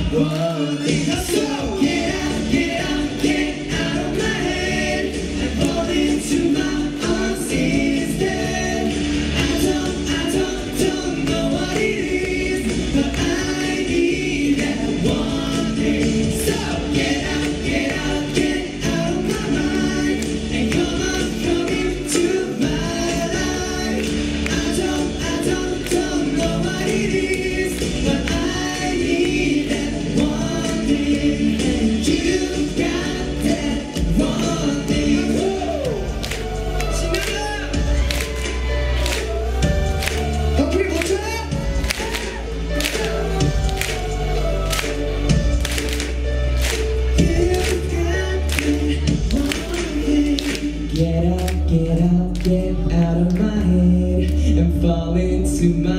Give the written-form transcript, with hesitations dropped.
one thing. So get out, get out, get out of my head and fall into my arms instead. I don't know what it is, but I need that one thing. So get out, get out, get out of my mind and come into my life. I don't know what it is, but I need that one thing, and you got that one thing. How people clap? Get out of my head and fall into my